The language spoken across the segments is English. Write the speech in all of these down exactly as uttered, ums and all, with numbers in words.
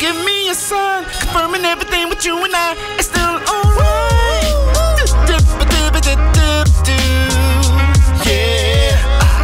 give me a sign, confirming everything with you and I is still alright. Yeah.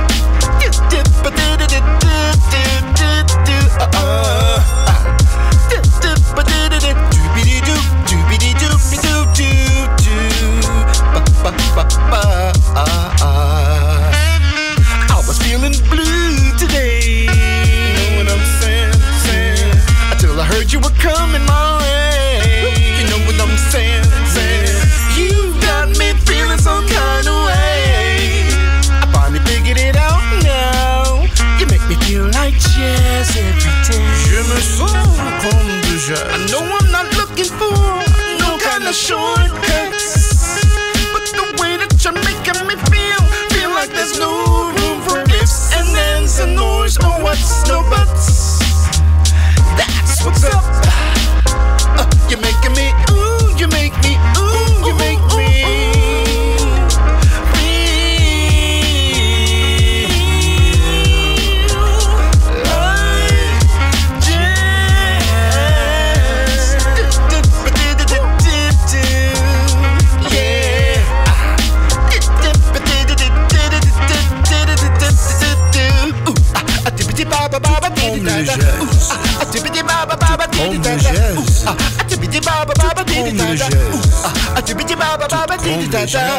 I was feeling blue today, you know what I'm saying, saying, until I heard you were coming my way, you know what I'm saying, saying, you got me feeling some kind of way. I finally figured it out now. You make me feel like jazz every day. Je me sens comme du jazz. I know I'm not looking for no kind of shortcuts, but the way that you're making me feel, feel like there's no room for ifs and ands and no's or what's, no buts. That's what's up. Uh, you're making me, ooh, you make me, ooh, you make me. Comme le jazz. Comme le jazz. Comme le jazz. Comme le jazz.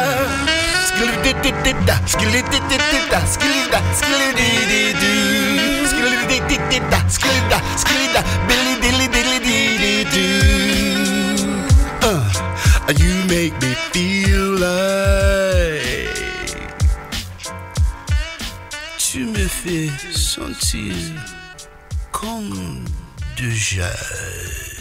Uh, you make me feel like. Tu me fais sentir comme du jazz.